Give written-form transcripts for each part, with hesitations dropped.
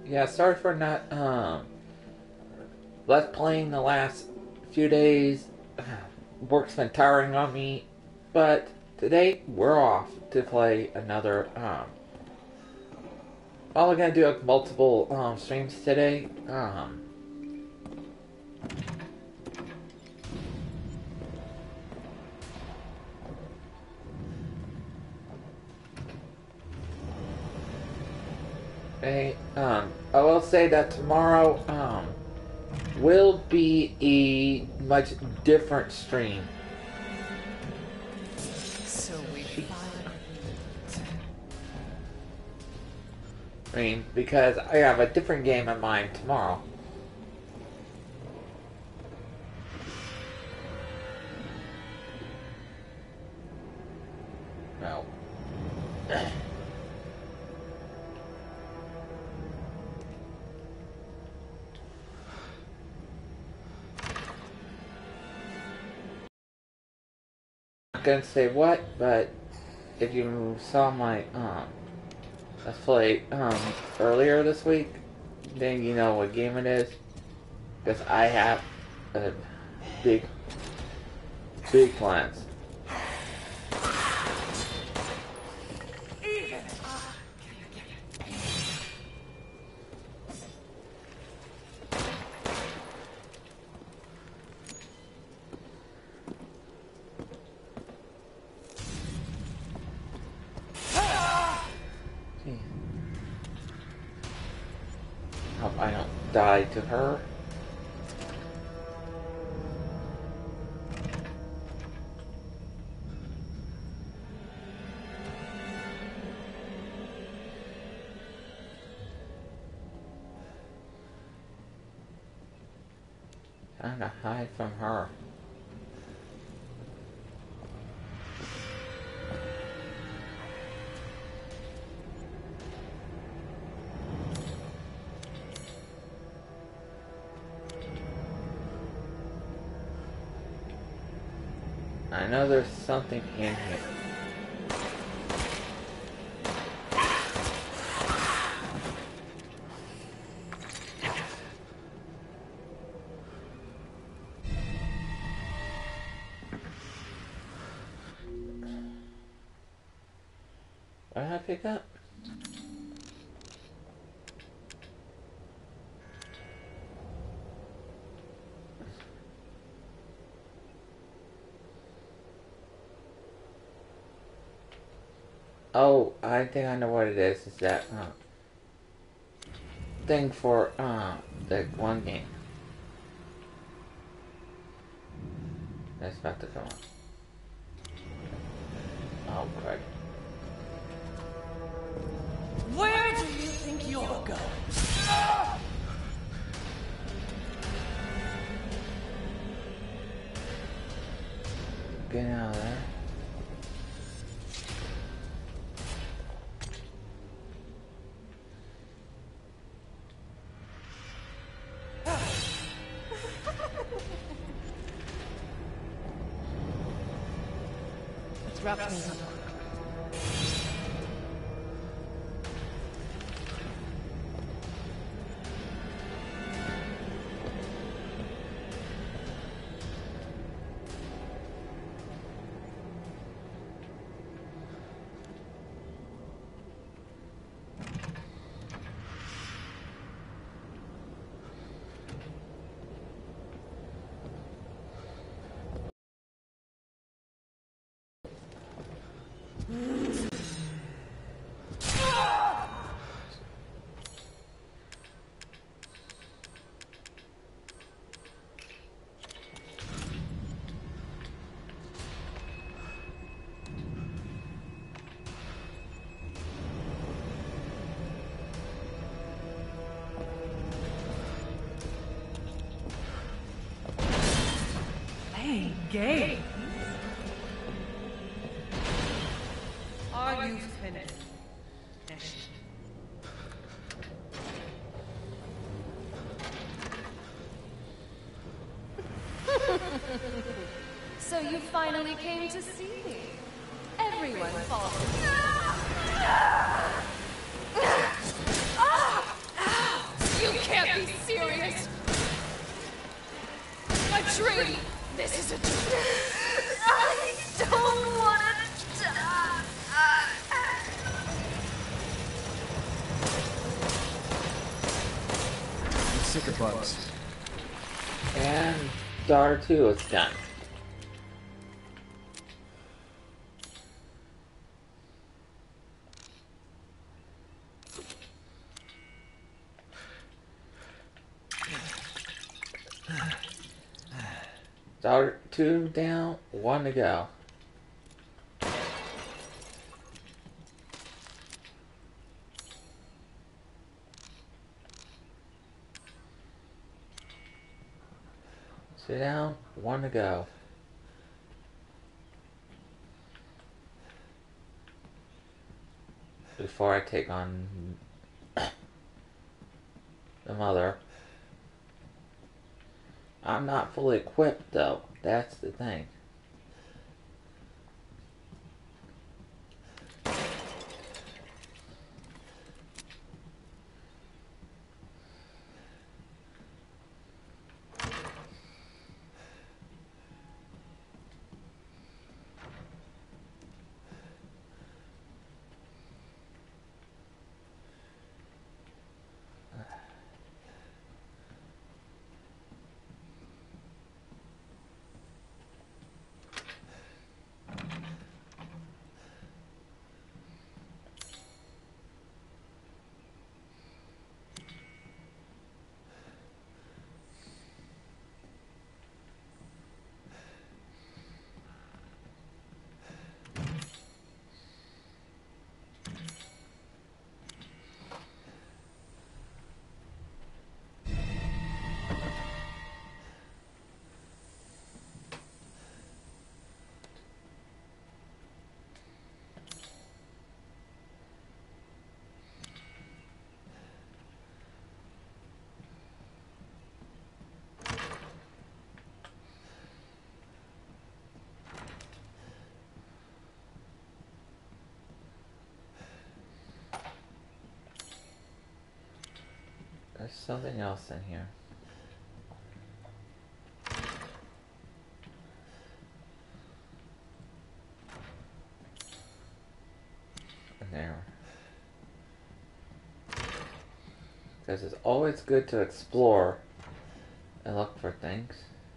Yeah, sorry for not let's playing the last few days. Work's been tiring on me, but today we're off to play another. All gonna do multiple streams today. Hey, I will say that tomorrow will be a much different stream. So we finally I mean, because I have a different game in mind tomorrow. No. Not gonna say what, but if you saw my let's play earlier this week, then you know what game it is. Because I have a big plans. Hope I don't die to her. Trying to hide from her. I know there's something in here. What did I pick up? Oh, I think I know what it is. It's that thing for the one game that's about to come on. Oh, crap. Where do you think you're going? Get out of there. Let's wrap things up. Playing games? Are you finished? So you finally came to see me. Everyone falls. tree! This is a tree! I don't wanna die! I'm sick of bugs. And daughter 2 is done. Daughter 2 down, 1 to go. Sit down, 1 to go. Before I take on the mother. I'm not fully equipped though, that's the thing. There's something else in here. There. Because it's always good to explore and look for things.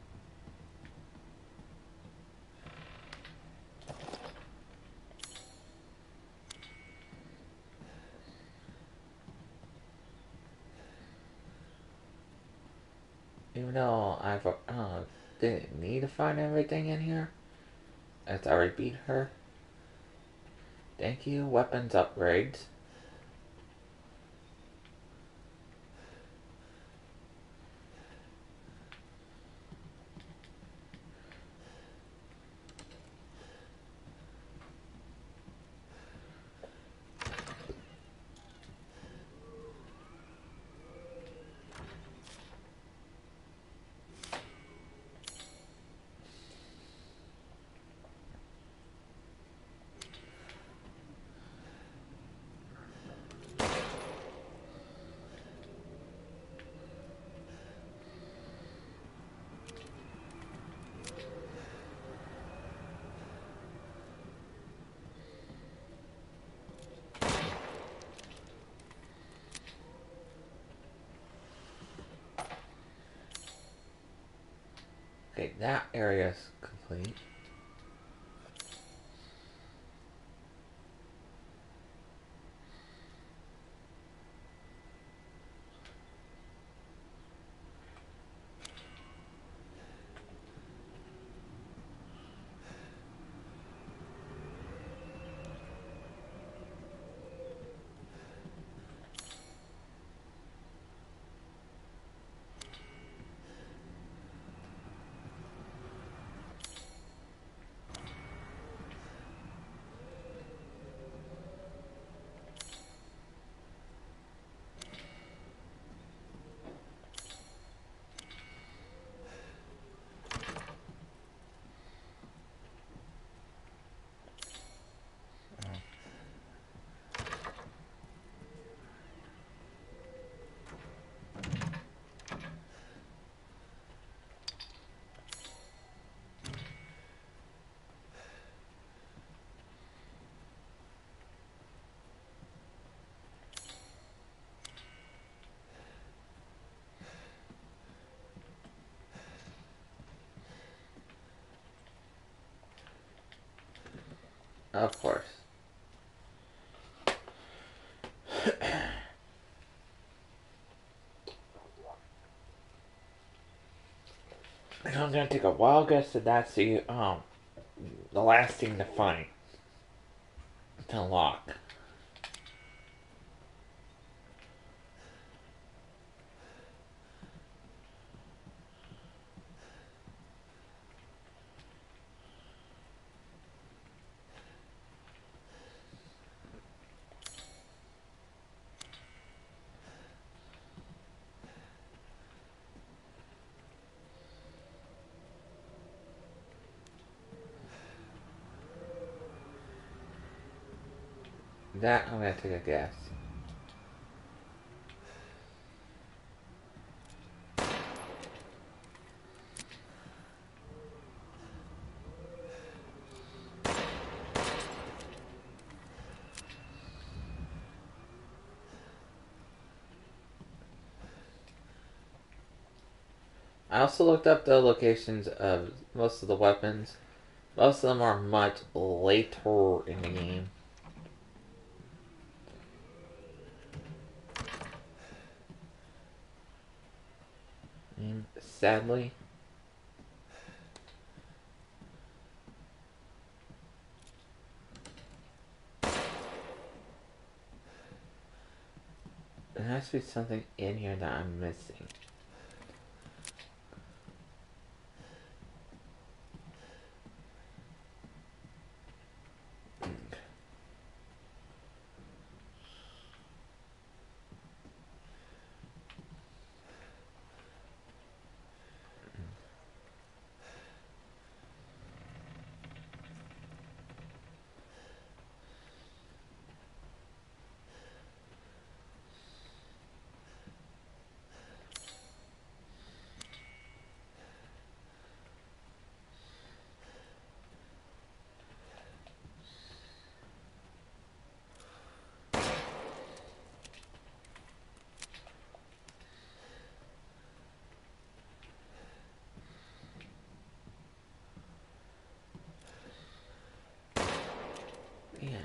Even though I've didn't need to find everything in here, as I repeat her. Thank you, weapons upgrades. Okay, that area is complete. Of course. I'm gonna take a wild guess that that's the last thing to find. To lock. That I'm gonna take a guess. I also looked up the locations of most of the weapons. Most of them are much later in the game. And sadly. There has to be something in here that I'm missing. Yeah.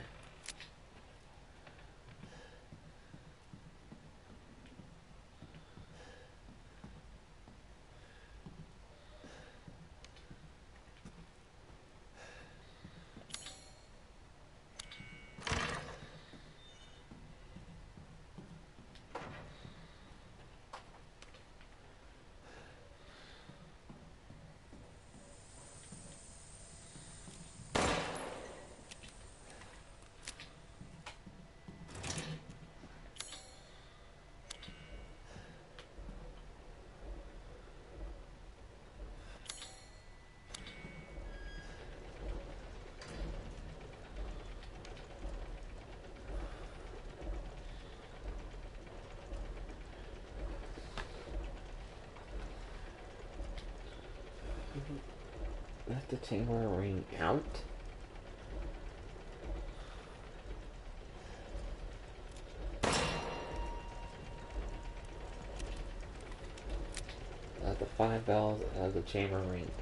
Let the chamber ring out. Let the 5 bells of the chamber ring.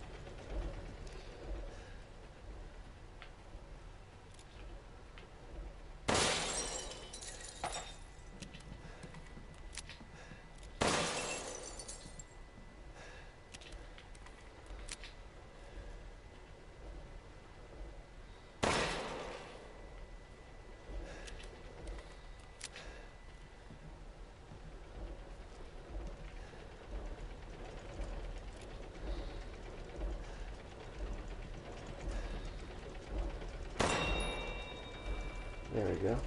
There we go.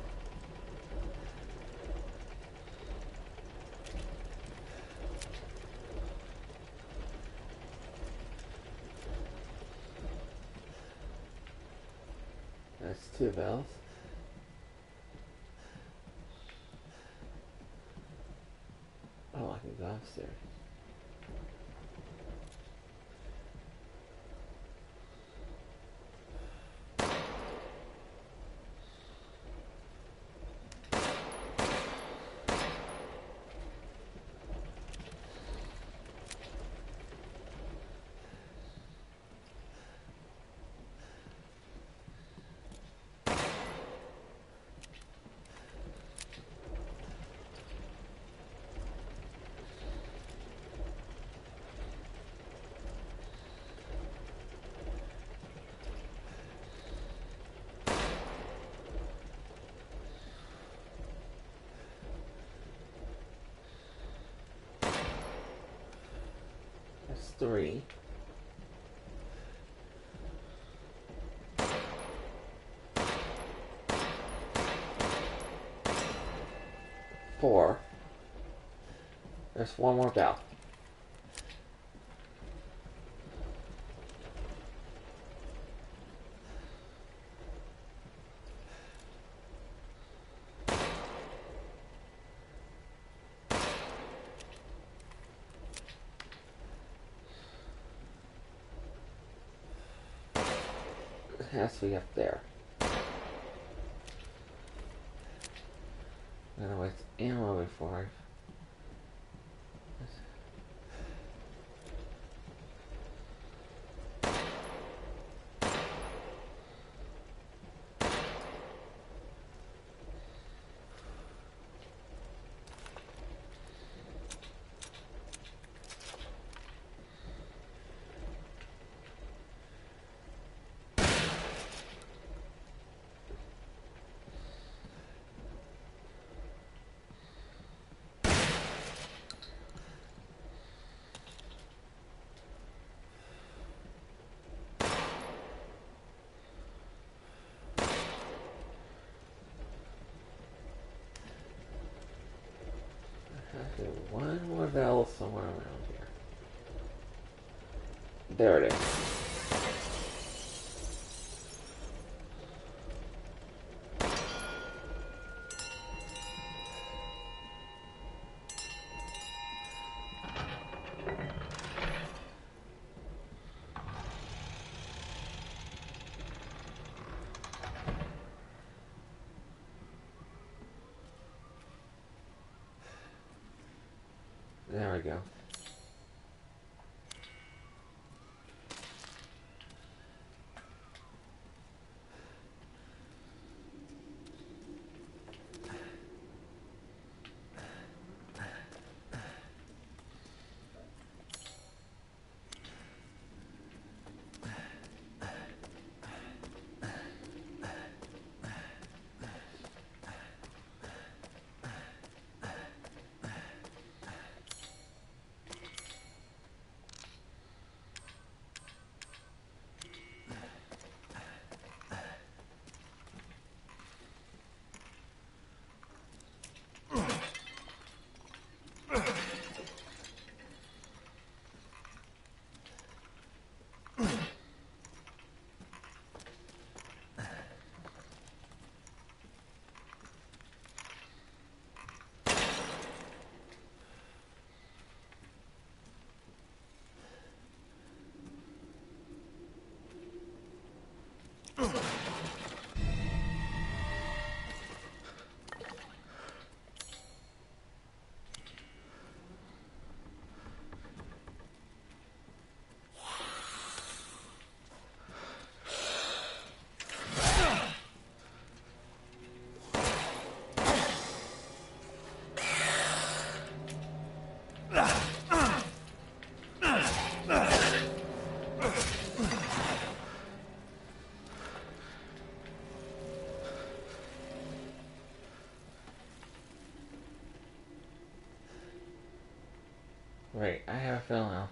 That's 2 bells. Oh, I can go upstairs. 3. Four. There's one more bell. It has to be up there. I'm gonna waste ammo before I... One more bell somewhere around here. There it is. There we go. Right, I have a feeling now.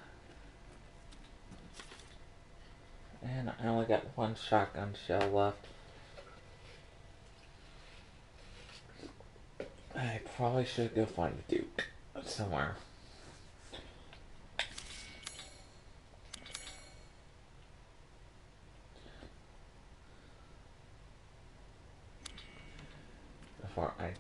And I only got one shotgun shell left. I probably should go find the Duke somewhere. Before I...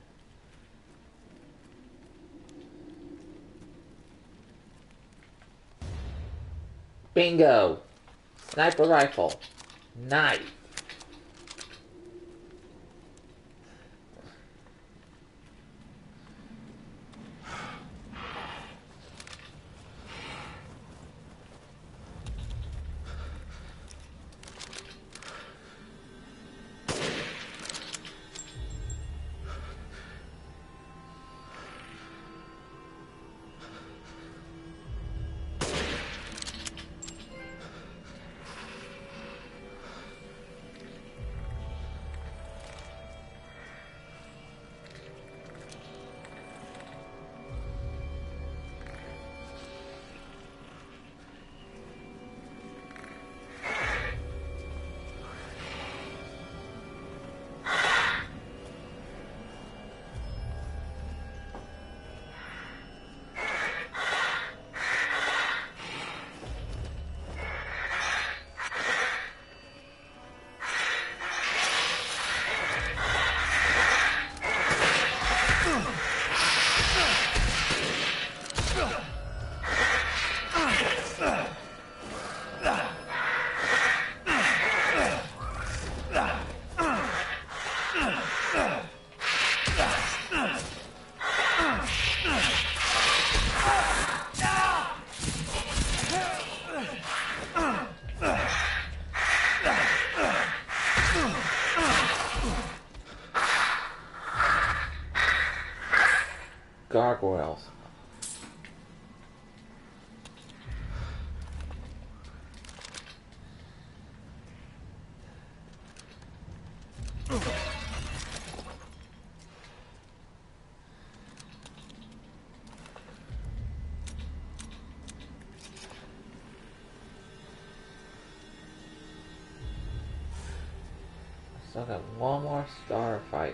Bingo! Sniper rifle. Nice. gargoyles. Still got one more star fight.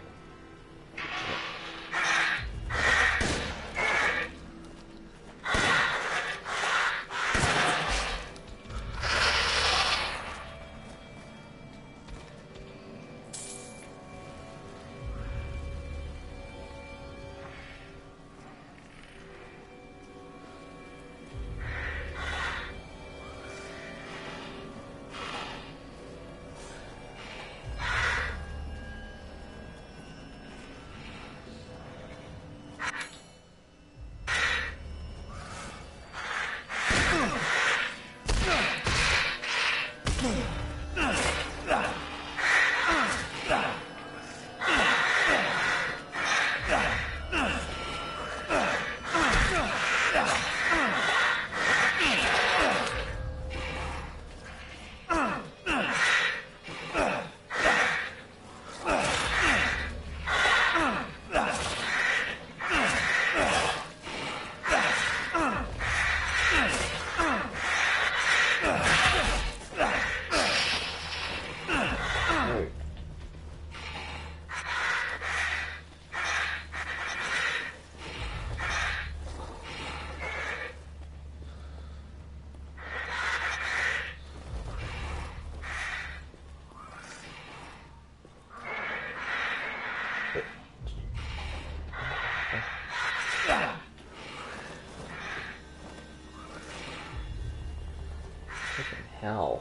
Freaking hell.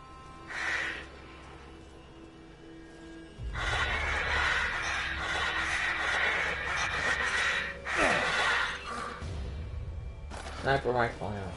Sniper rifle ammo.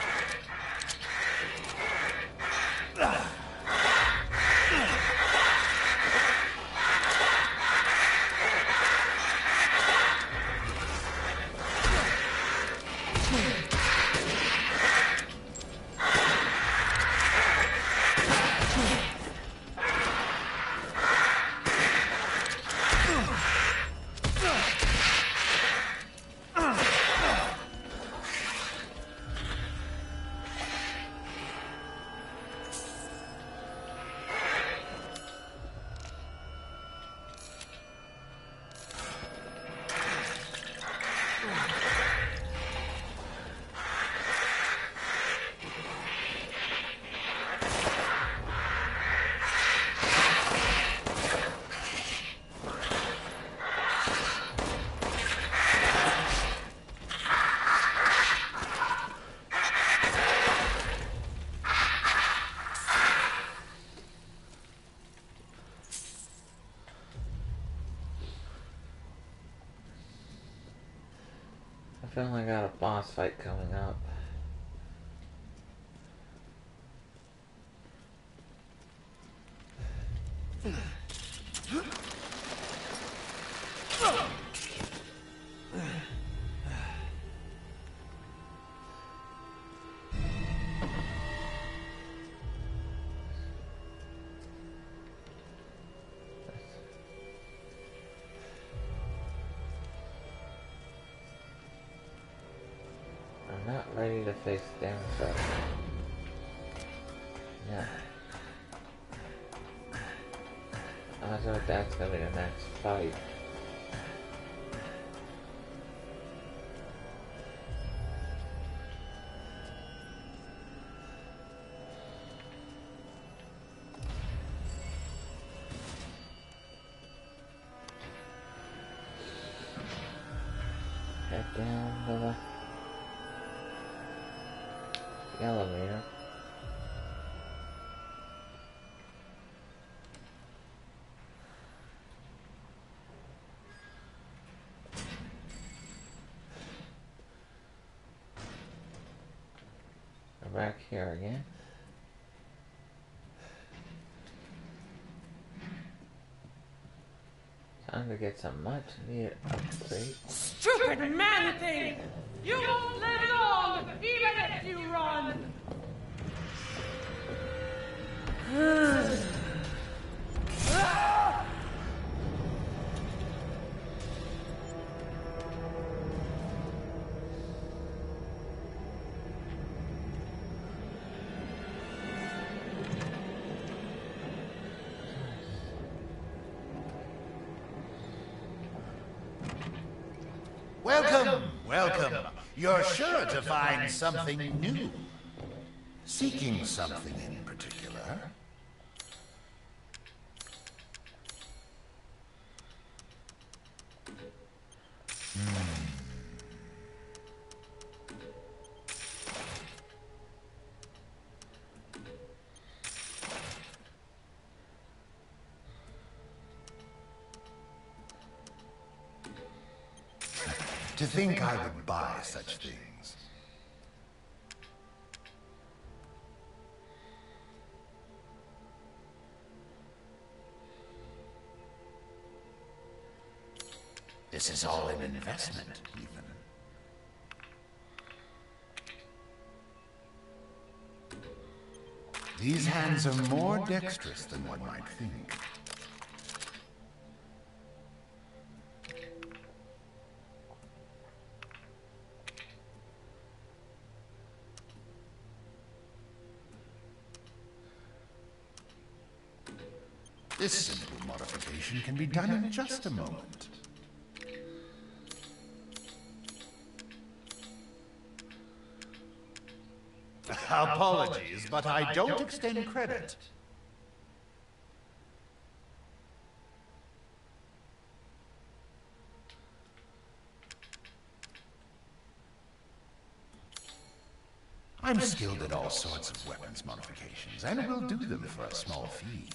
I finally got a boss fight coming up. I'm not ready to face Downside. Yeah. I thought that's gonna be the next fight. Head down to the elevator. We're back here again. Time to get some much needed upgrades. Stupid stupid man thing! You won't live long, even if you run! Welcome, welcome. You're sure to find something new. Seeking something in particular? To think I would buy such things. This is all an investment, even. These hands are more dexterous than one might think. This simple modification can be done in just a moment. Apologies, but I don't extend credit. I'm skilled at all sorts of weapons modifications, and will do them for a small fee.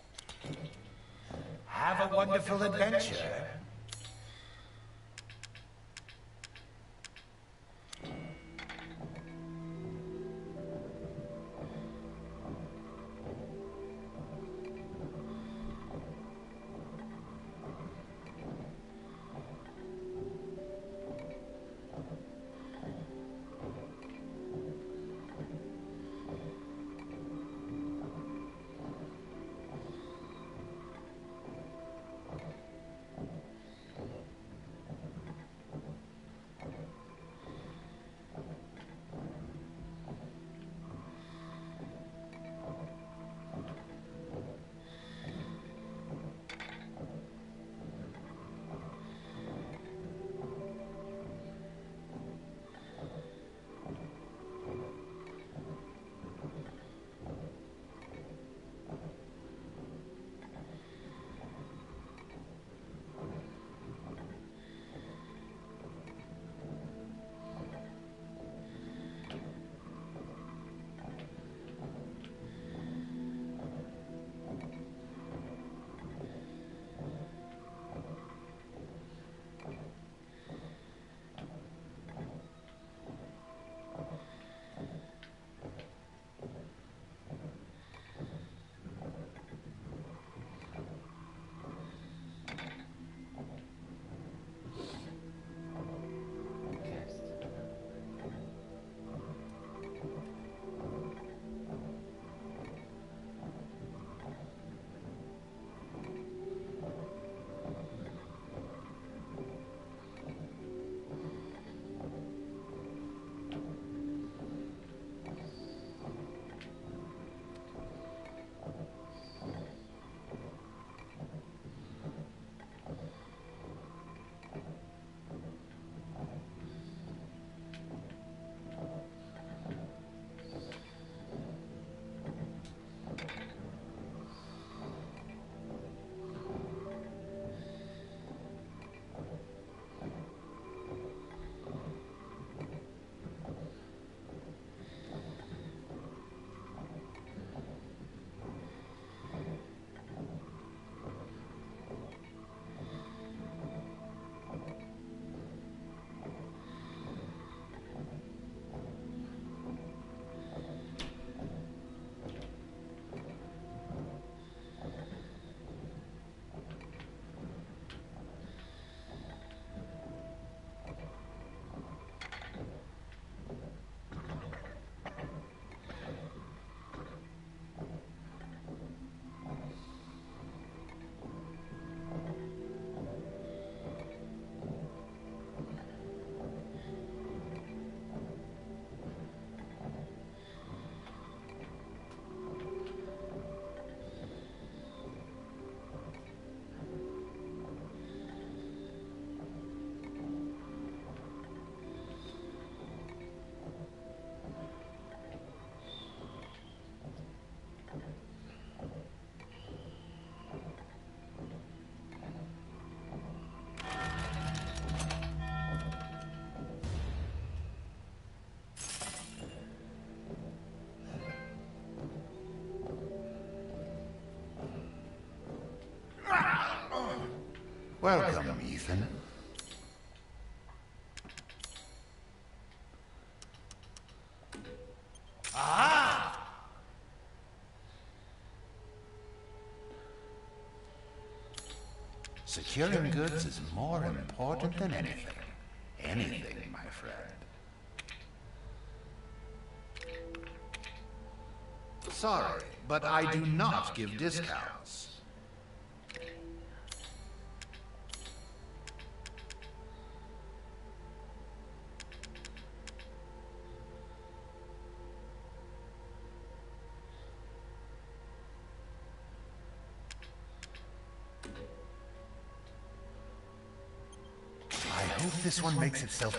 Have a wonderful adventure. Welcome, Ethan. Ah! Securing goods is more important than anything. Anything, my friend. Sorry, but I do not give discounts. I hope this one makes itself...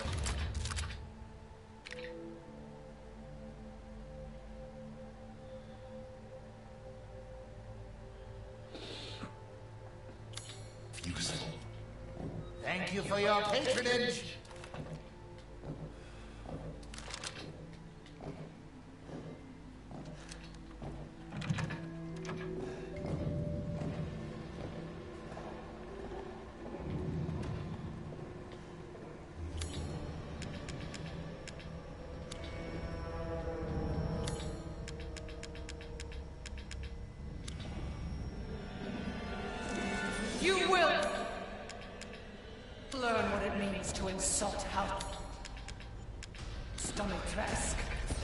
useful. Thank you for your patronage. You will learn what it means to insult help. Stomach Trask.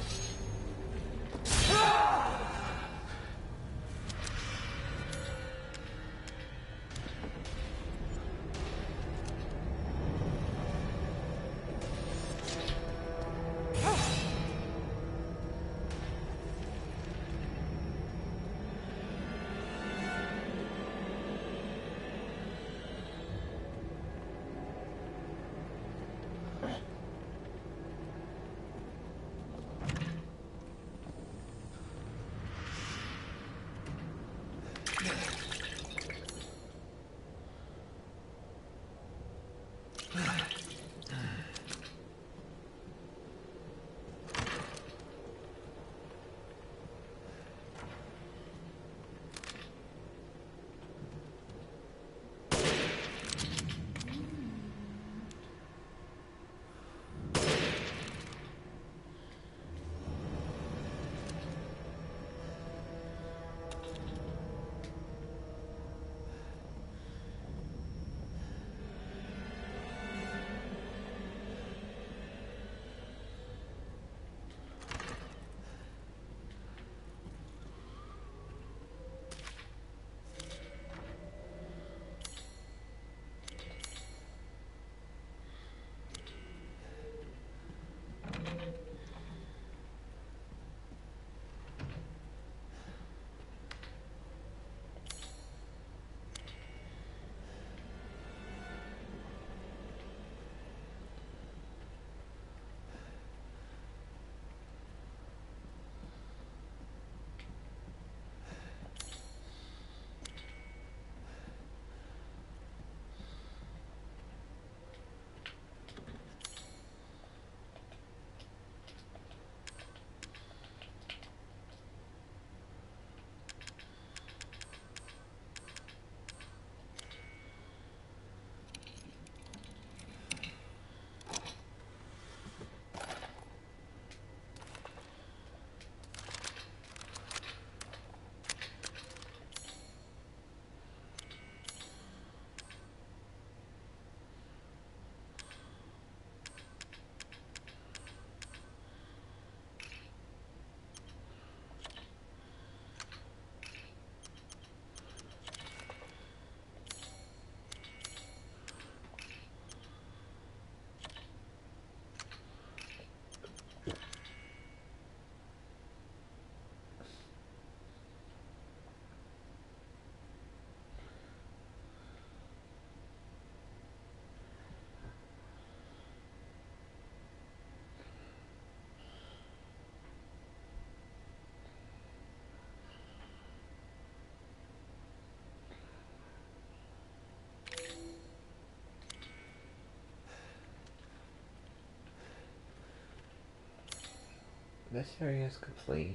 This area is complete.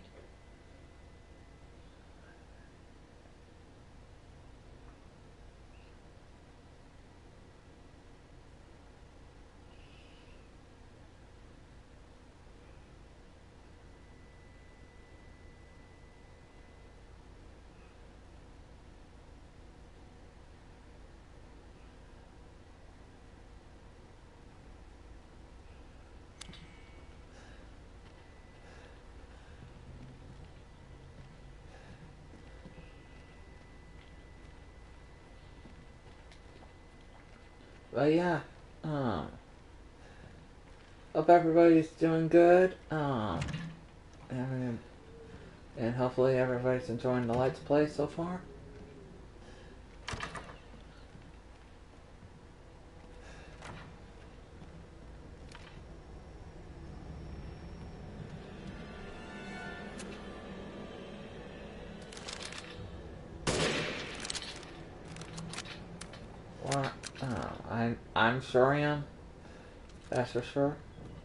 But yeah, um, hope everybody's doing good. And, and hopefully everybody's enjoying the Let's Play so far. What? I'm sure I am. That's for sure.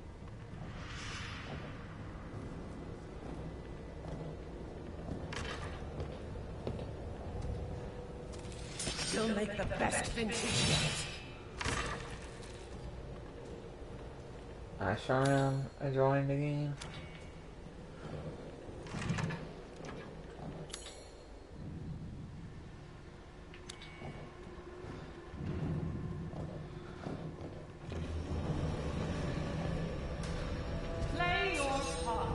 You'll make the best vintage yet. I sure am enjoying the game. Play your part.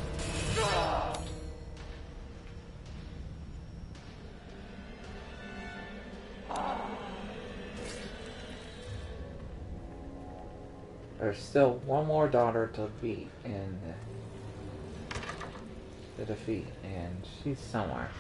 There's still one more daughter to beat and to defeat, and she's somewhere.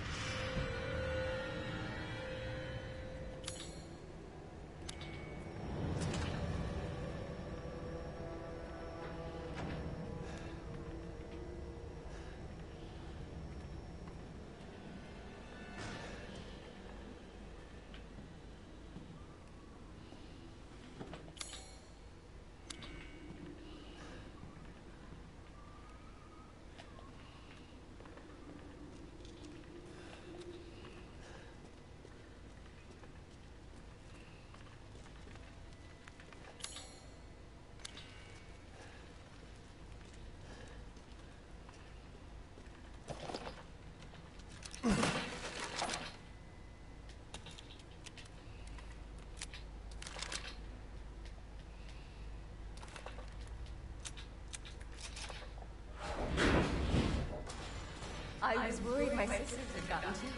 I was worried my sisters had gotten too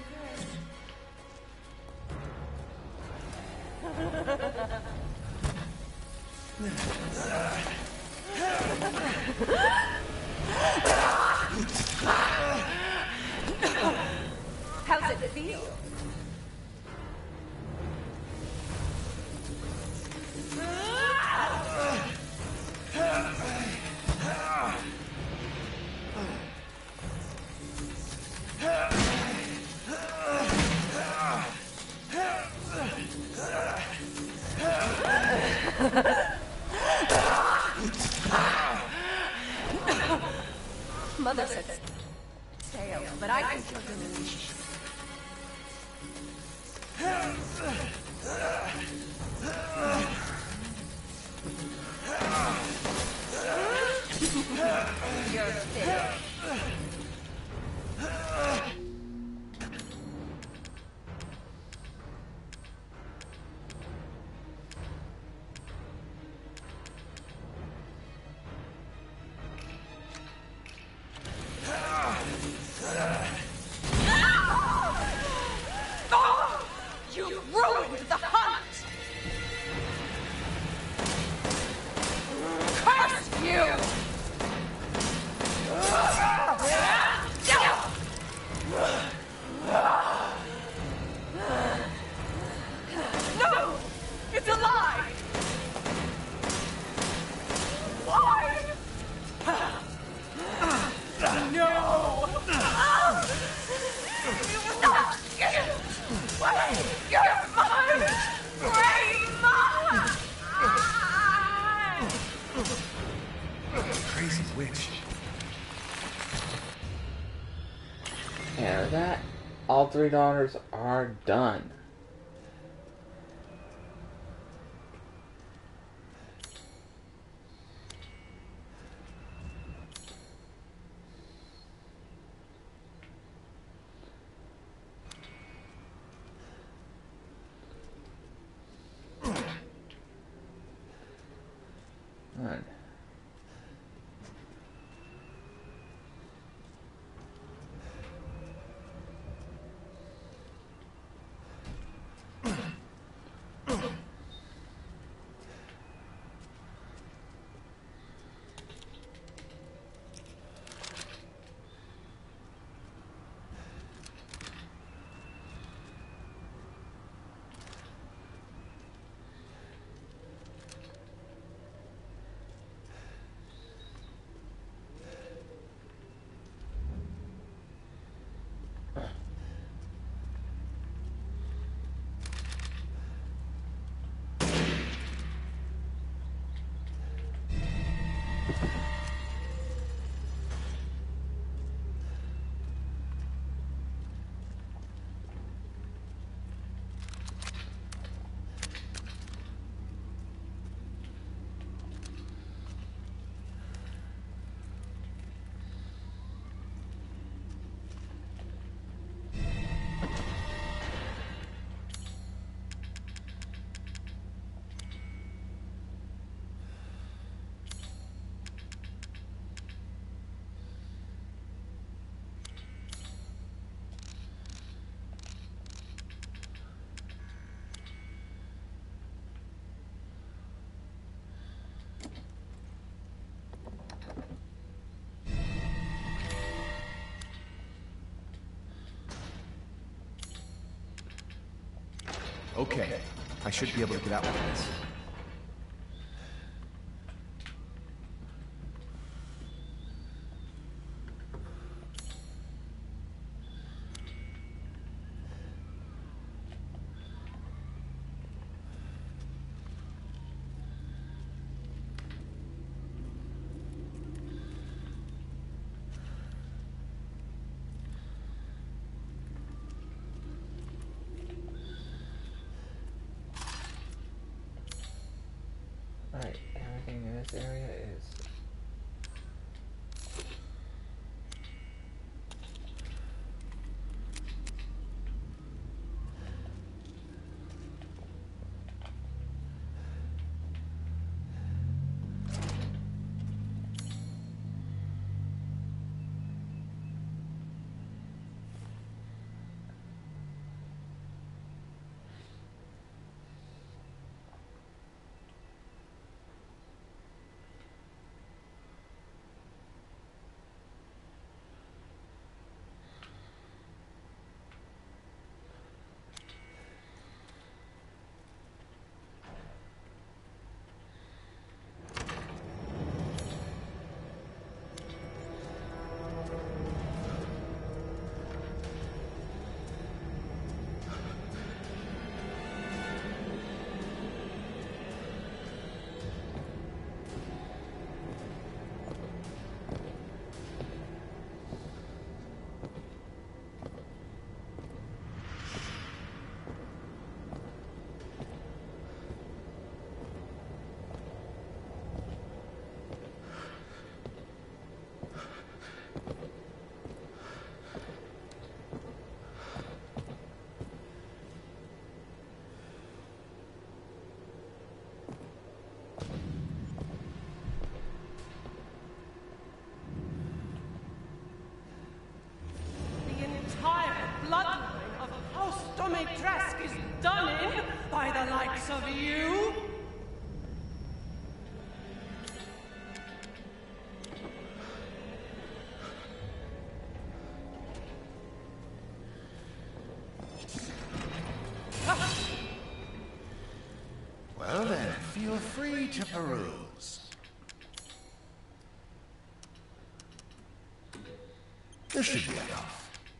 good. How's it feel? Mother said stale, but I think you're delicious. You're thick. You ruined the hunt! Curse you! No! It's a lie! Why? No! You're mine! Crazy witch. And with that, all three daughters are done. Done. Okay, I should be able to get out with this. Alright, everything in this area is... The entire bloodline of House Domitresk is done in by the likes of you? Well then, feel free to peruse. This should be enough.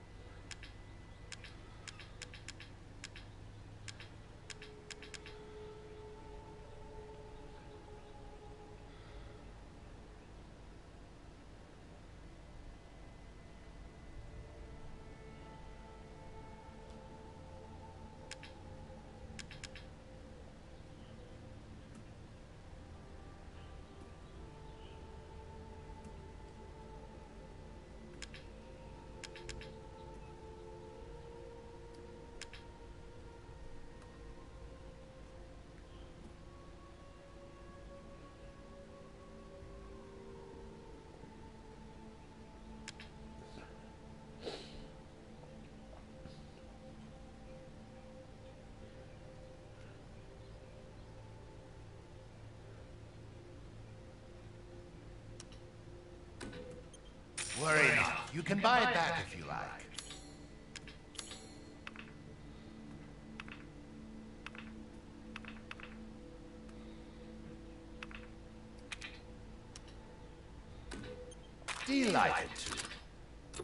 Worry not. You can buy it back if you like. Delighted to.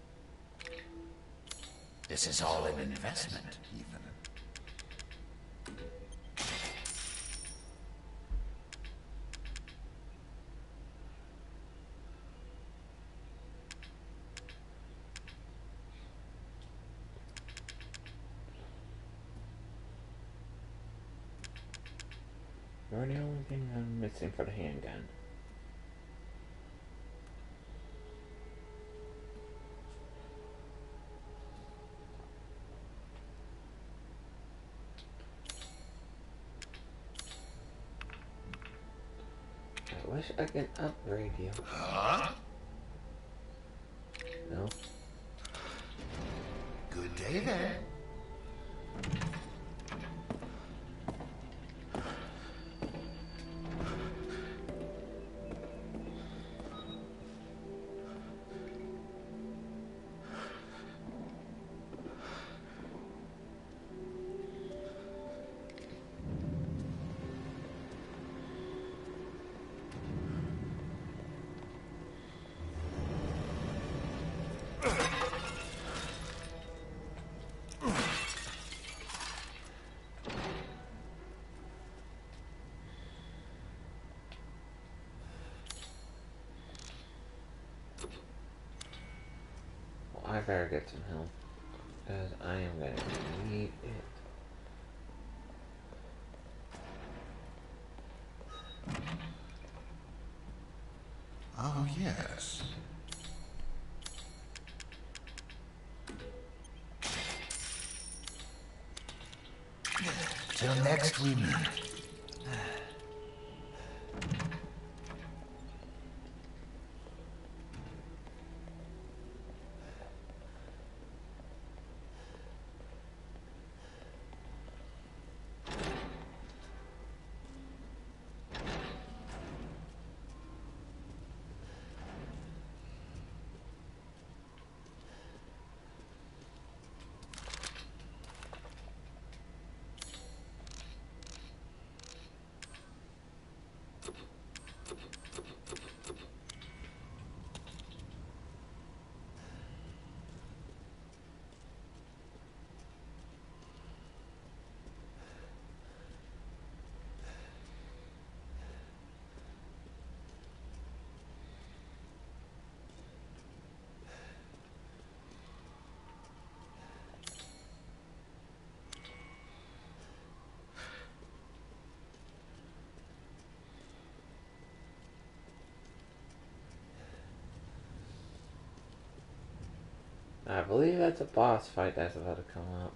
This is all an investment, Ethan. You're the only thing I'm missing for the handgun. I wish I could upgrade you. Huh? No? Good day then. I better get some help. Because I am going to need it. Oh, yes. Till next we meet. I believe that's a boss fight that's about to come up.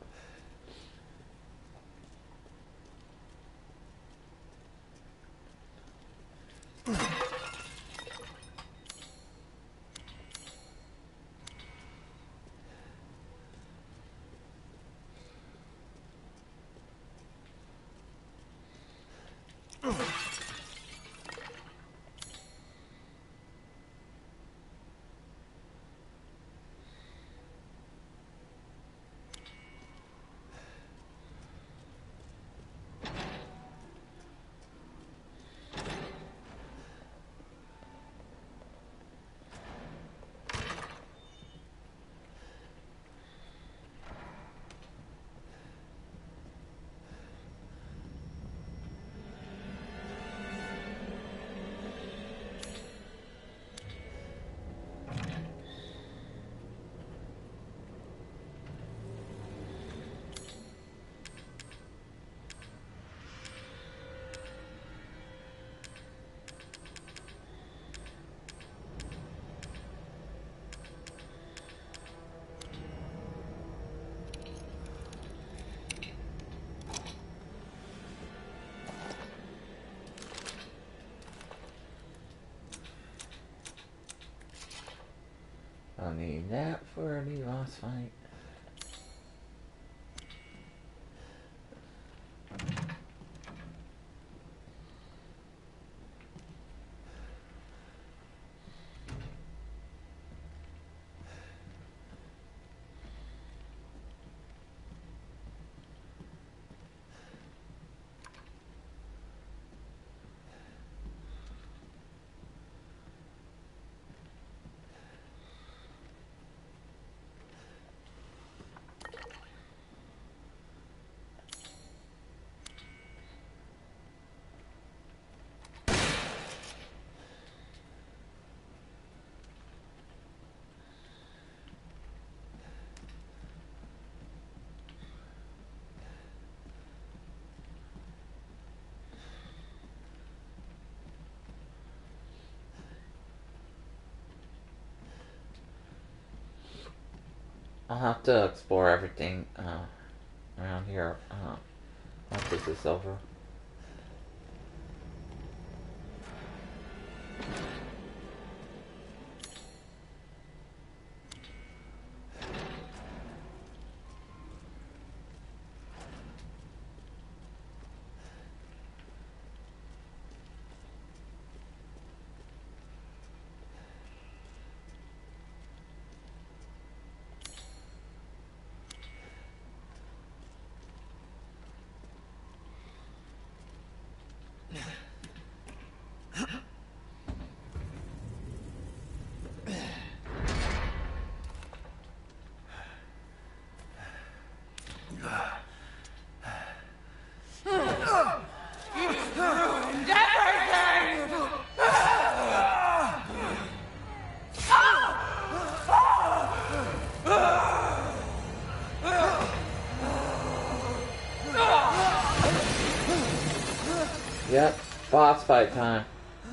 I'll need that for the boss fight. I'll have to explore everything around here once this is over. Boss fight time.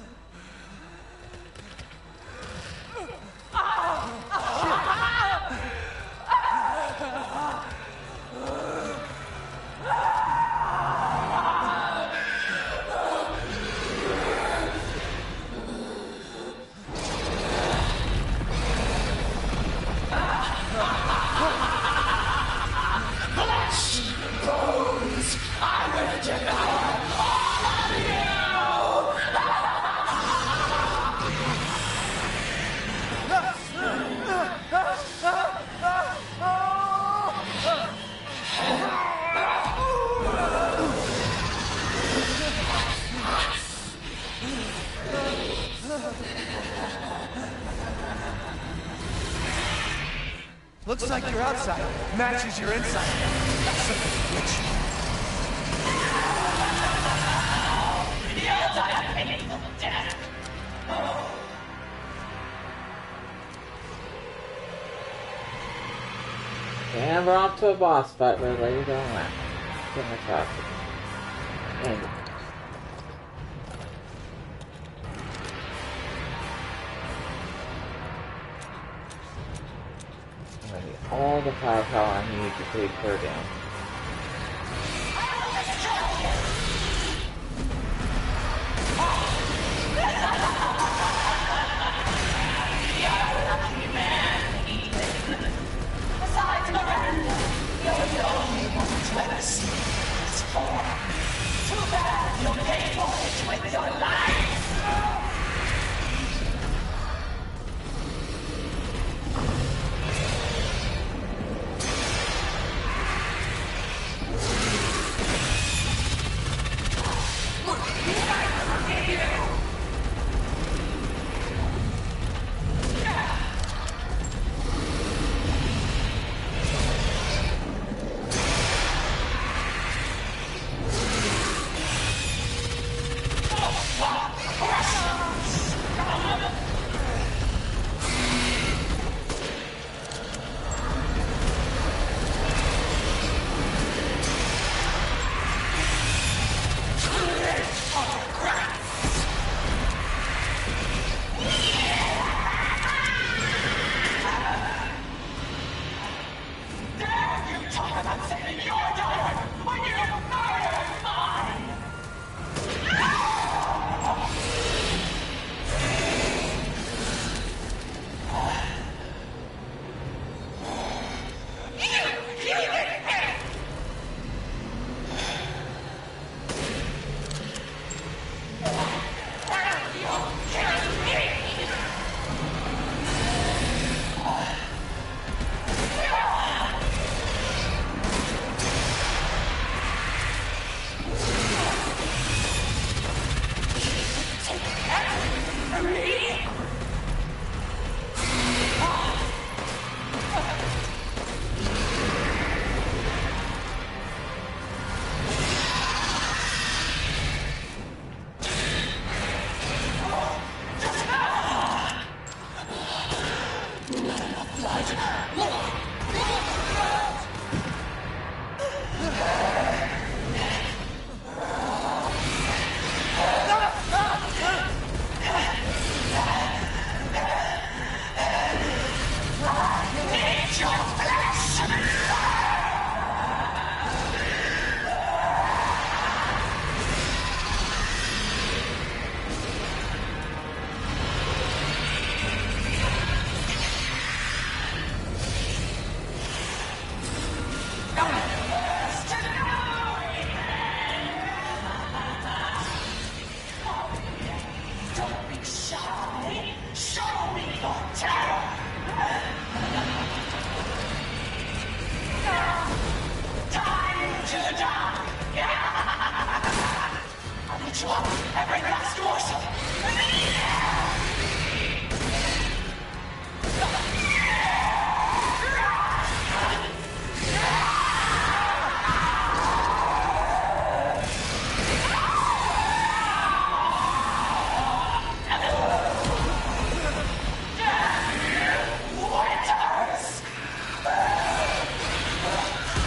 Looks like your outside matches your inside. And we're off to a boss fight where Lady don't laugh. Get my chocolate. And I'm gonna get all the firepower I need to take her down.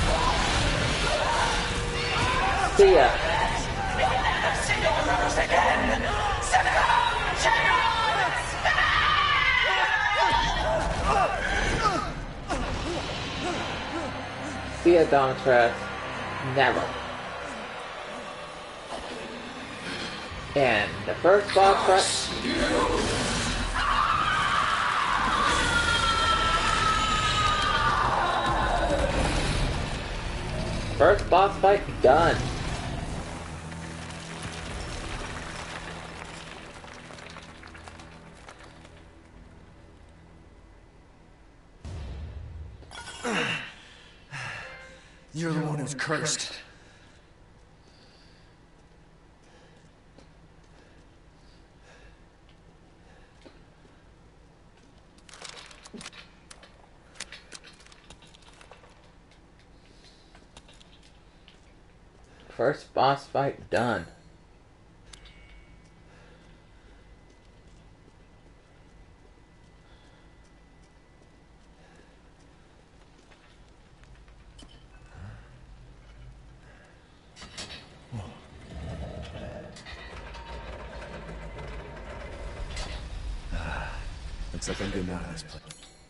See ya. We'll never see your rose again. see a Dominatrix. Never. And the first boss fight. First boss fight done. You're the one who's cursed. First boss fight done. Looks like I'm getting out of this place.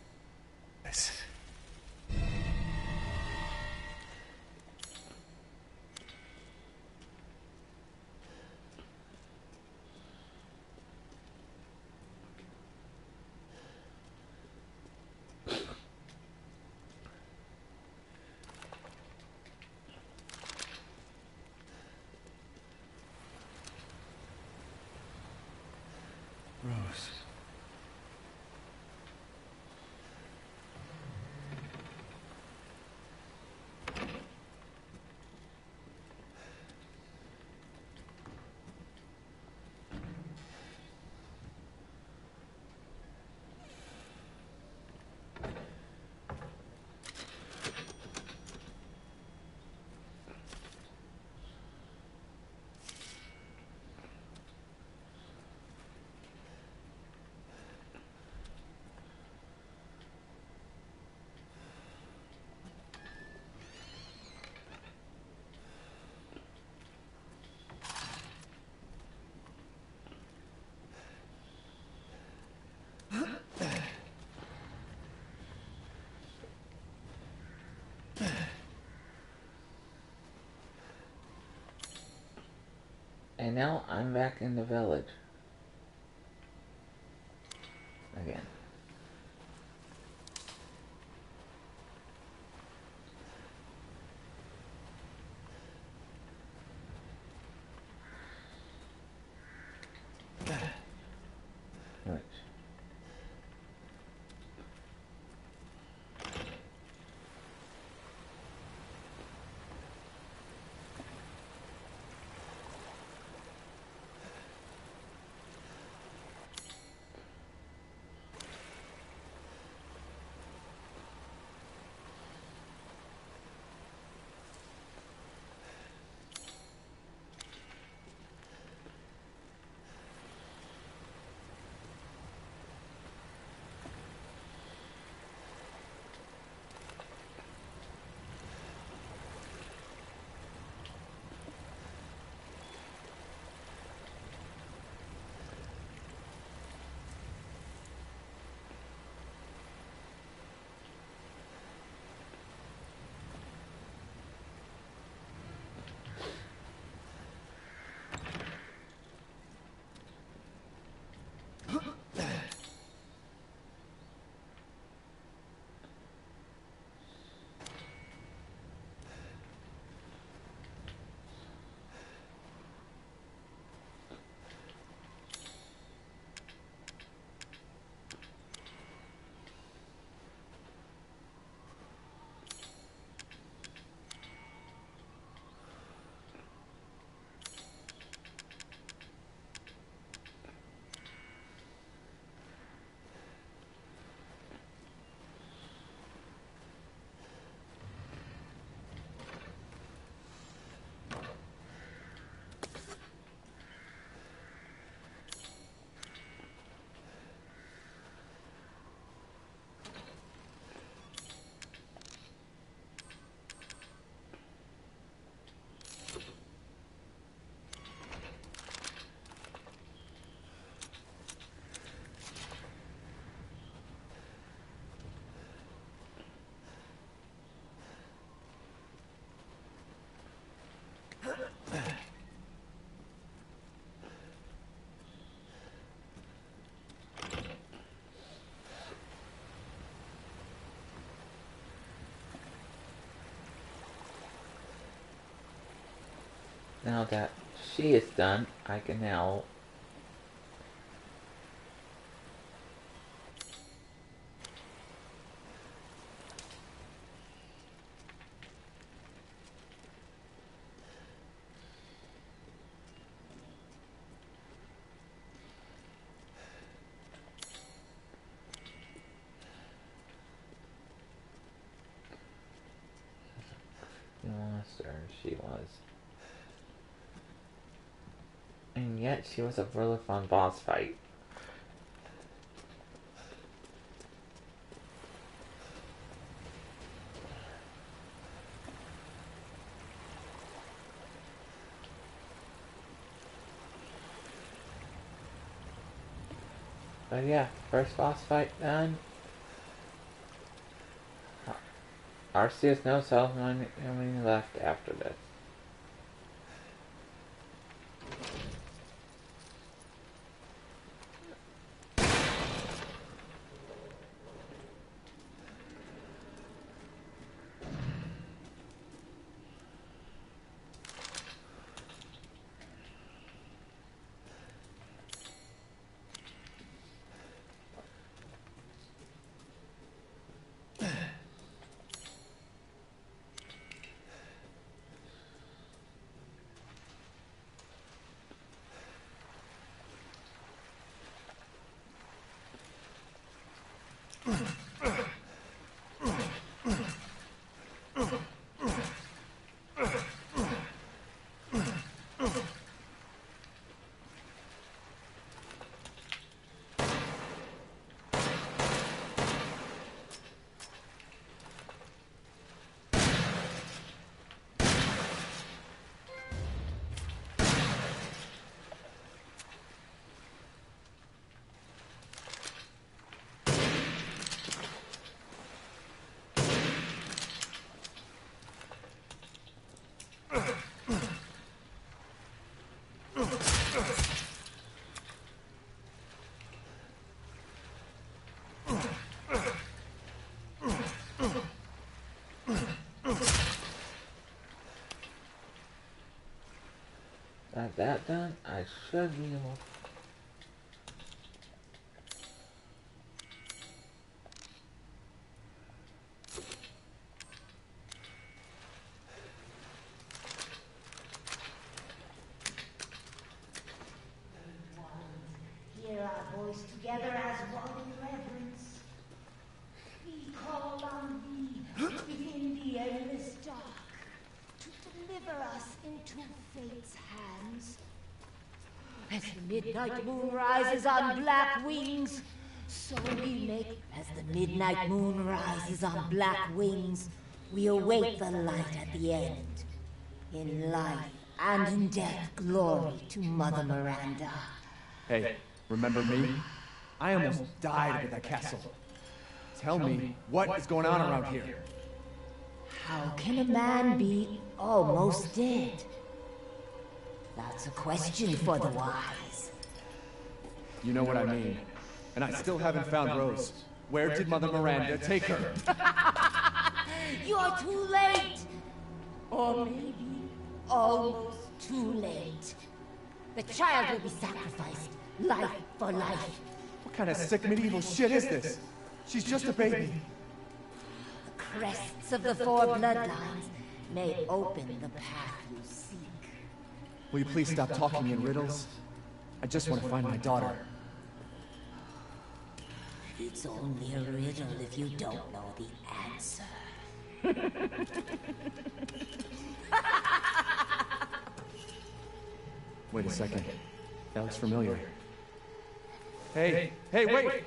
Rose. And now I'm back in the village. Again. Which? now that she is done, I can now monster she was. And yet she was a really fun boss fight. But yeah, first boss fight done. Arceus knows how many left after this. Got that done, I should be able. Hear our voice together as one in reverence. We call on thee within the endless dark to deliver us into fate's hands. As the midnight moon rises on black wings, so we make. As the midnight moon rises on black wings, we await the light at the end. In life and in death, glory to Mother Miranda. Hey, remember me? I almost died at that castle. Tell me, what is going on around here? How can a man be almost dead? That's a question for the wise. You know what I mean. And I still haven't found Rose. Where did Mother Miranda take her? You're too late! Or maybe almost too late. The child will be sacrificed, life for life. What kind of sick medieval shit is this? She's just a baby. The crests of the four bloodlines may open the path you seek. Will you please stop talking in riddles? I just want to find my daughter. It's only a riddle if you don't know the answer. Wait a second. That looks familiar. Hey, wait!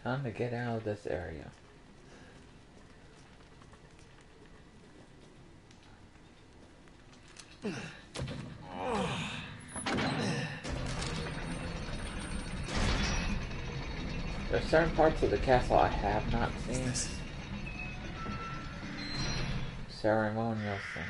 Time to get out of this area. There's certain parts of the castle I have not seen. Ceremonial thing.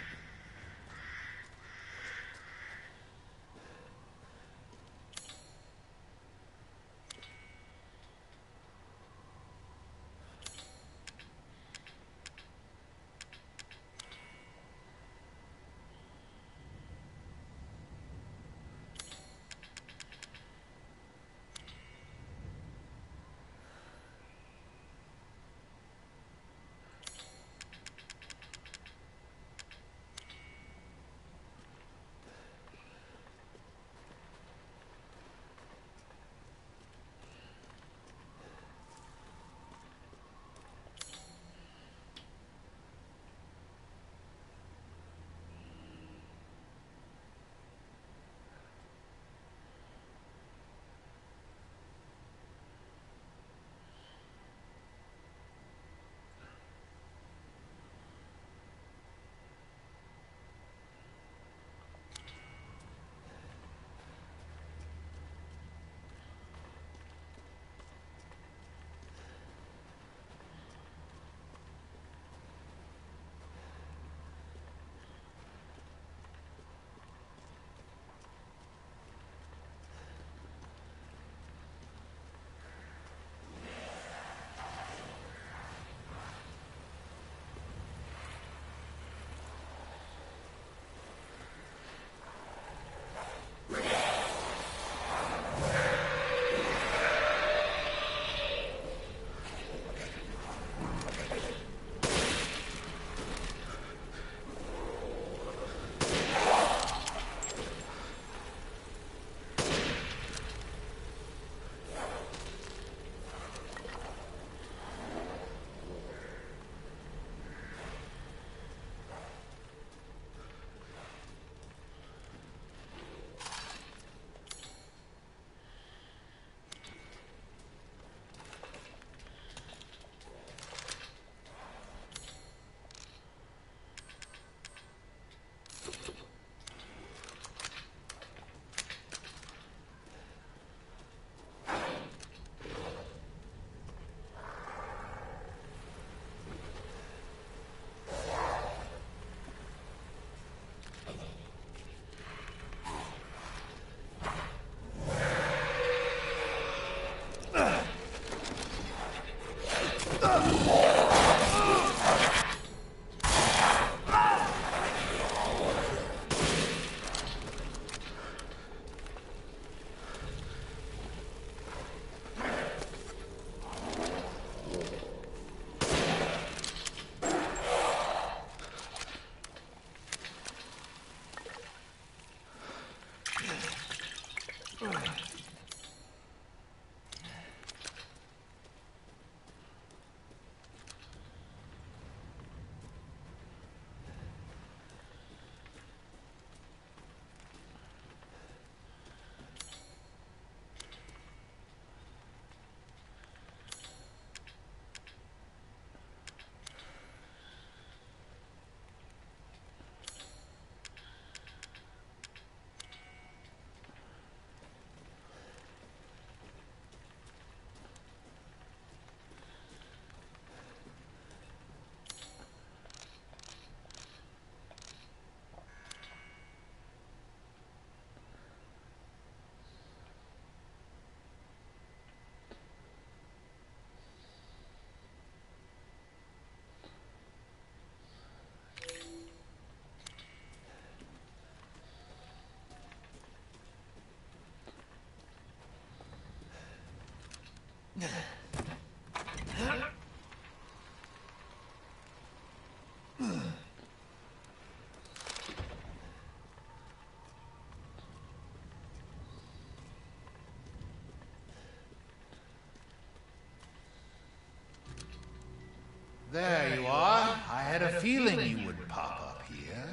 There you are. I had a feeling you would pop up here.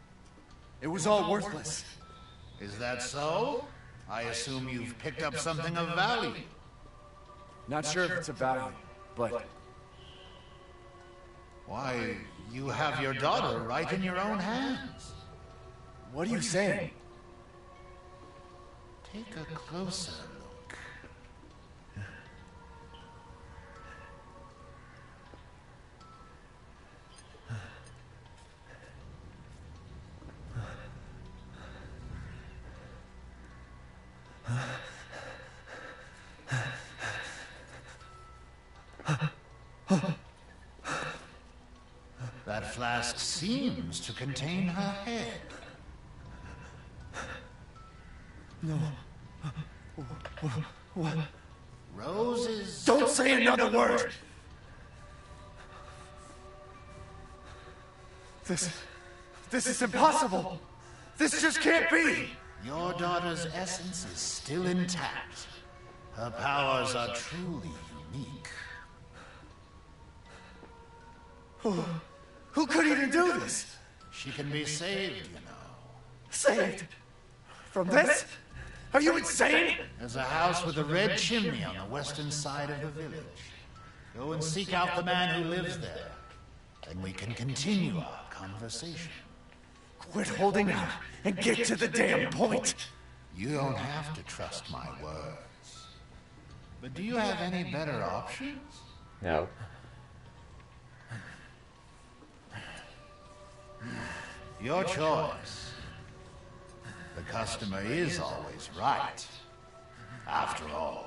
It was all worthless. Is that so? I assume you've picked up something of value. Not sure if it's about you, but Why, you have your daughter right in your own hands. what are you saying? Take a closer look. That flask seems to contain her head. No. What? Roses. Don't say another word! This is impossible! This just can't be! Your daughter's essence is still intact. Her powers are truly unique. Who could even do this? She can be saved, you know. Saved? From this? Are you insane? There's a house with a red chimney on the western side of the village. Go and seek out the man who lives there. Then we can continue our conversation. Quit holding out and get to the damn point! You don't have to trust my words. But do you have any better options? No. Your choice. The customer is always right. After all.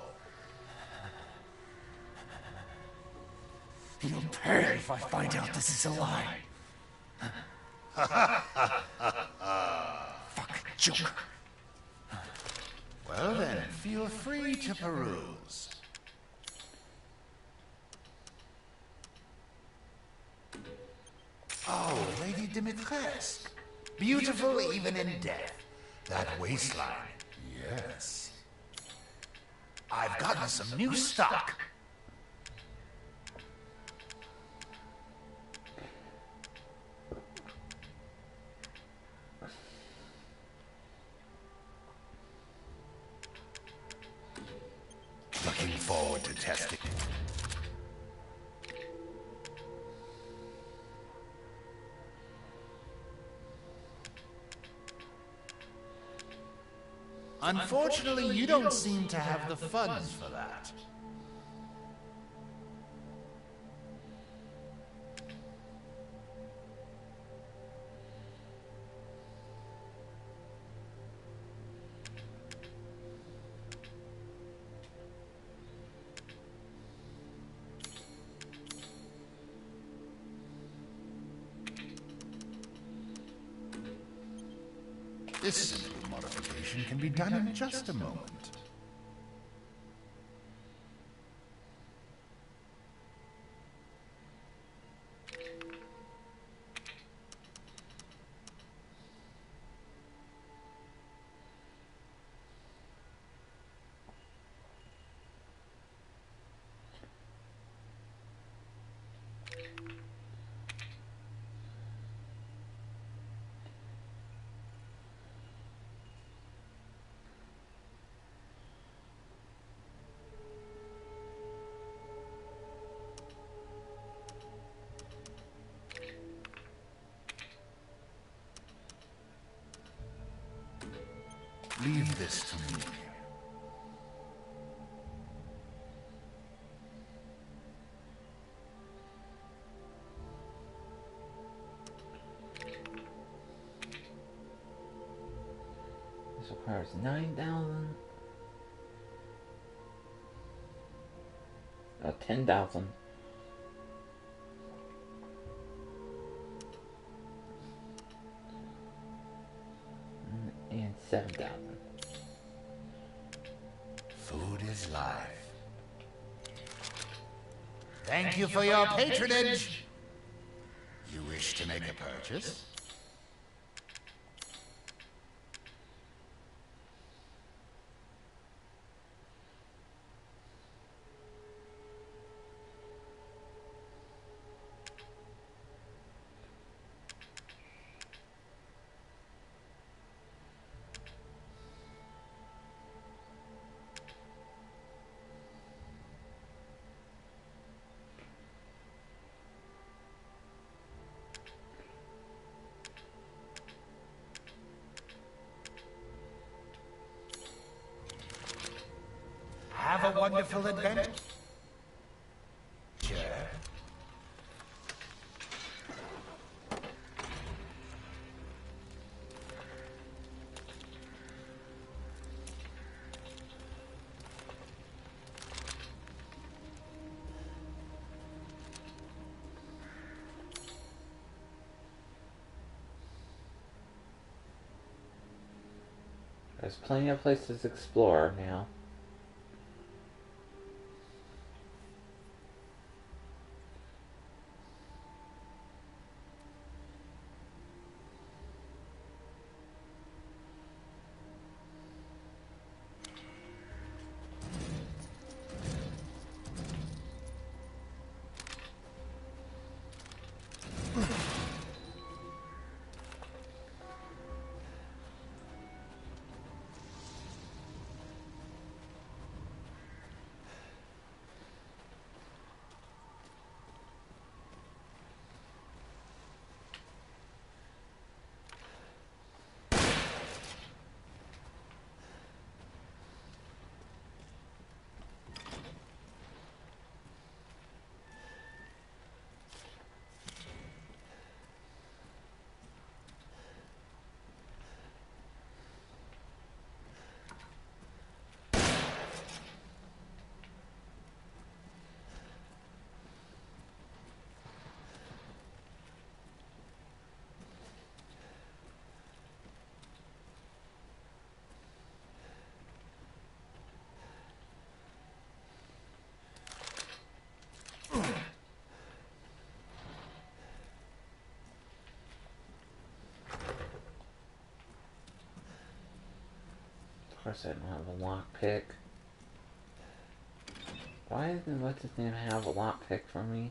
You'll pay if I find out this is a lie. Fucking joke. Well then, feel free to peruse. Oh, Lady Dimitrescu. Beautiful even in death. That waistline. Yes. I've gotten some new stock. Looking forward to testing. Unfortunately, you don't seem to have the funds for that. This simple modification can be done in just a moment. Leave this to me. This requires 9,000. 10,000. And 7,000. Food is life. Thank you for your patronage. You wish to make a purchase? wonderful adventure? There's plenty of places to explore now. Of course I don't have a lockpick. Why doesn't what's his name have a lockpick for me?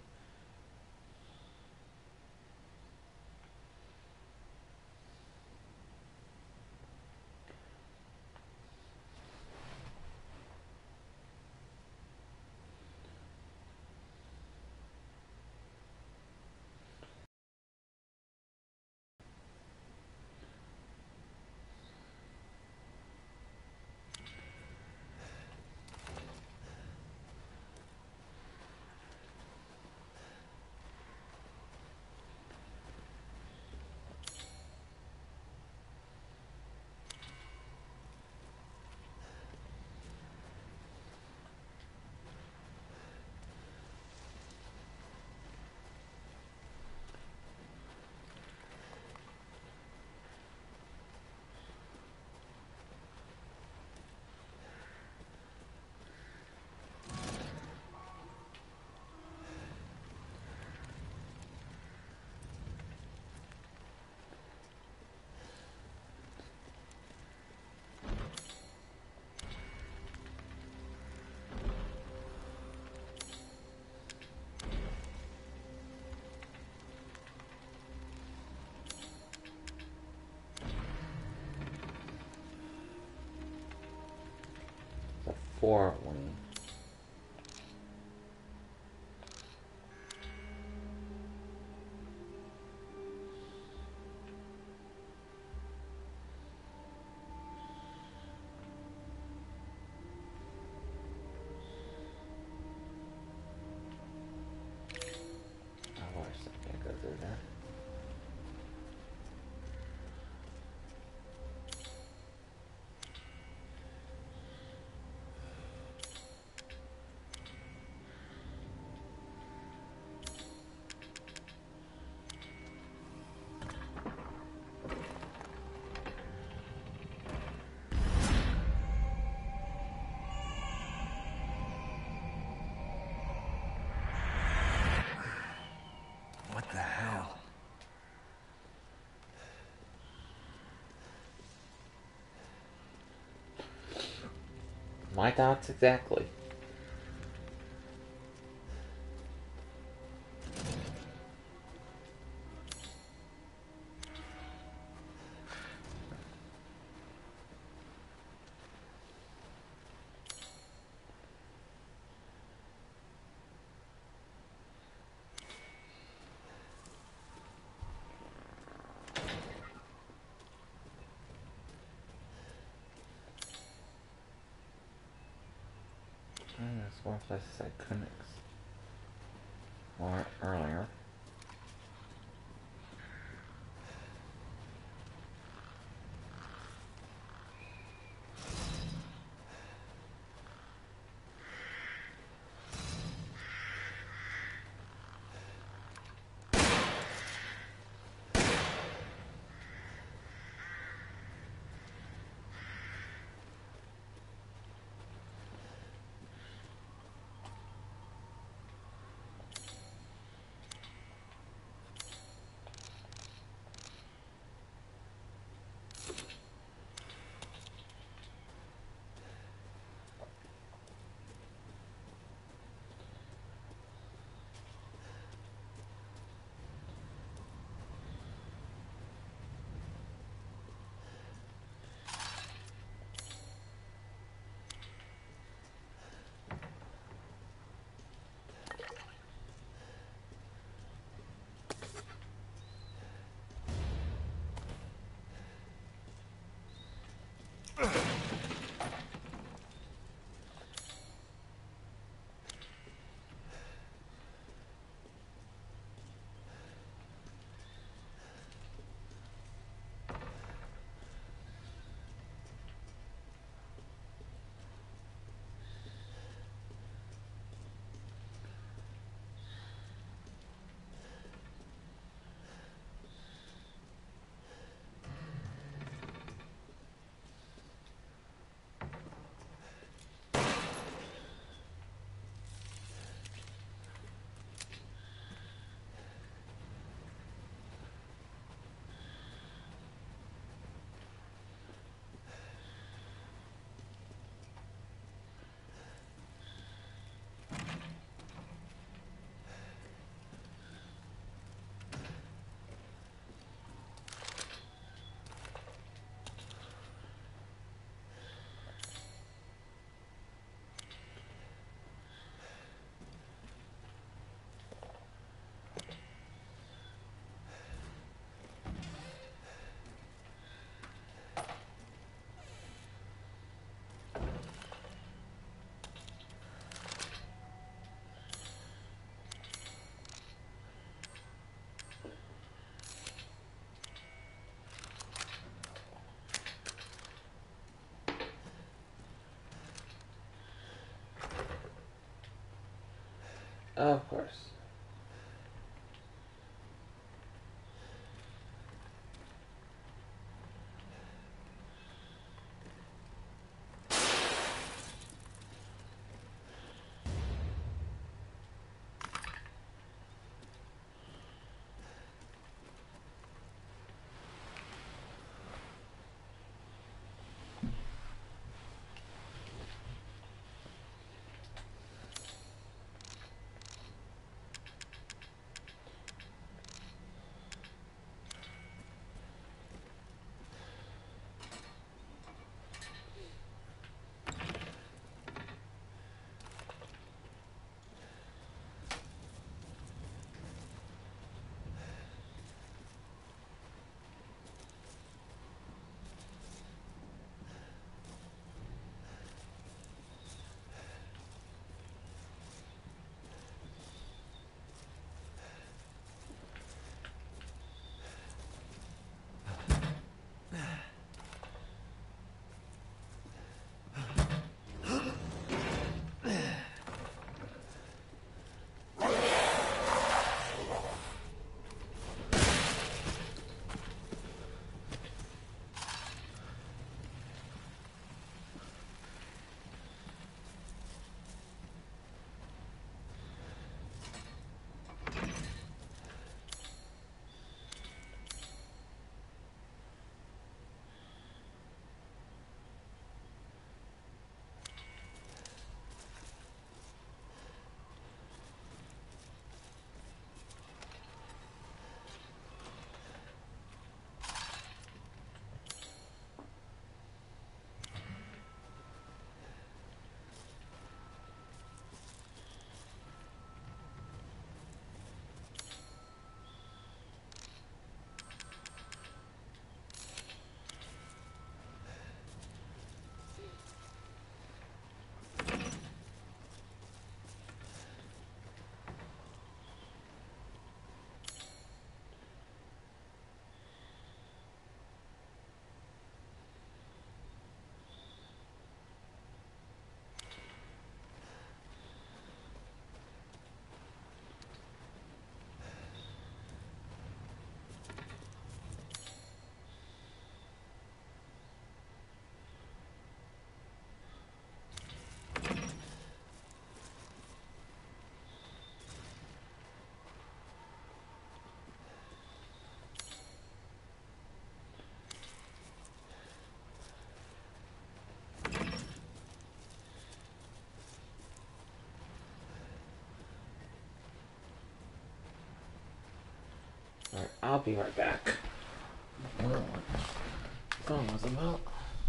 The four wing. Oh, I can't go through there. What the hell? My thoughts exactly. There's one place that said Kunix. Or earlier. Of course. I'll be right back. I don't know what the phone was about.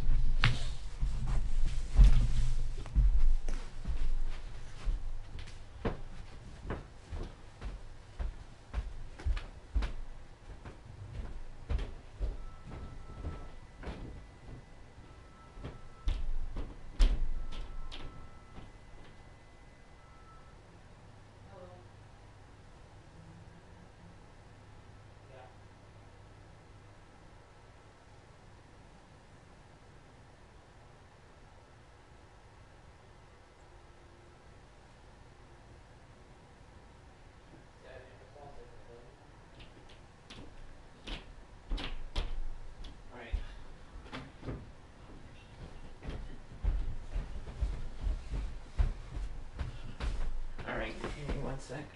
Alright, give me 1 sec.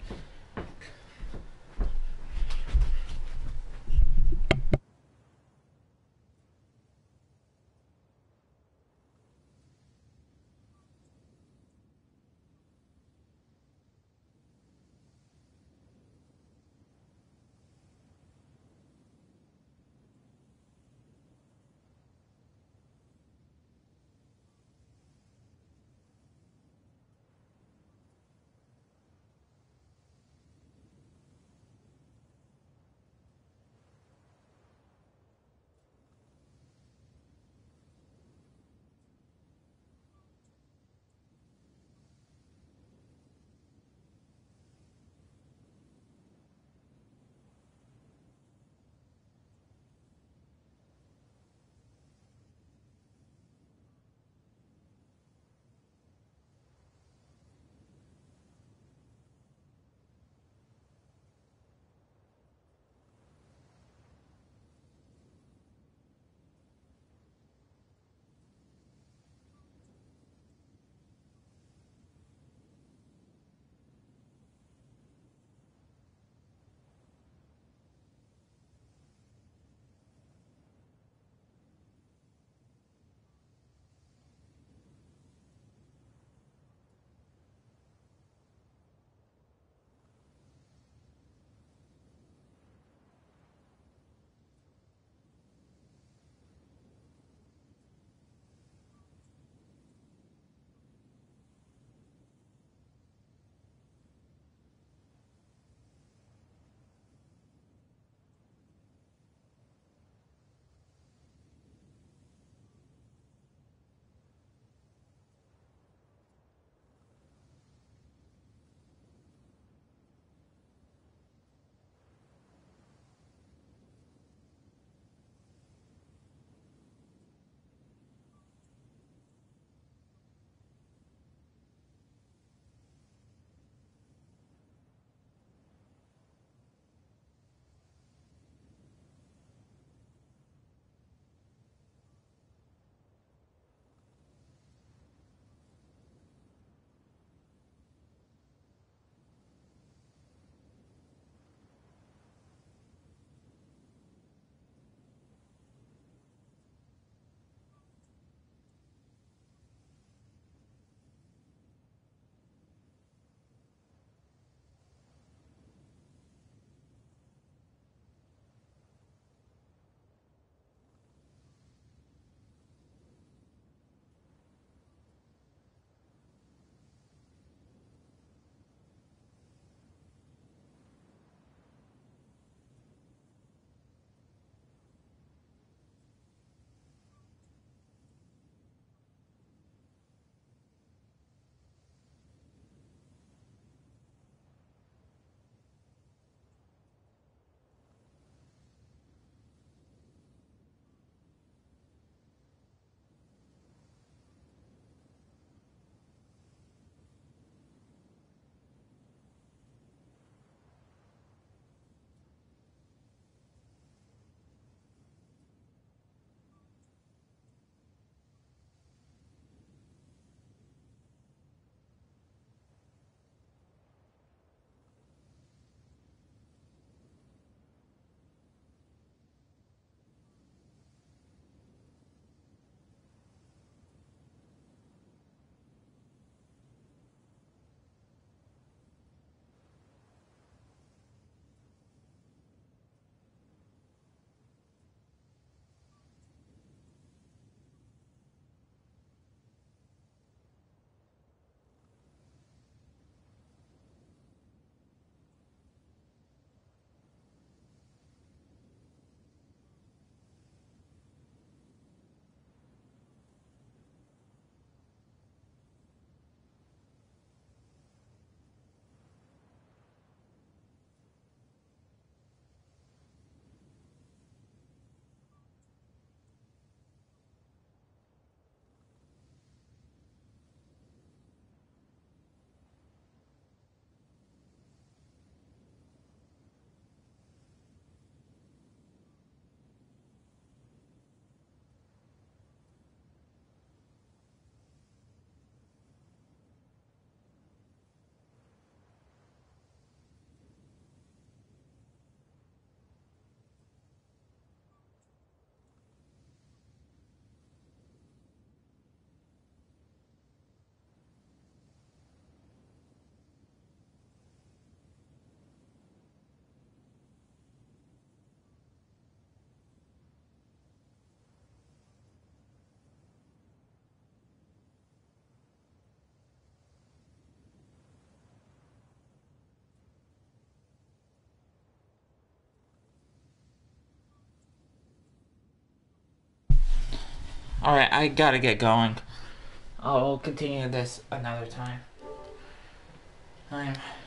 Alright, I gotta get going. I'll continue this another time. I'm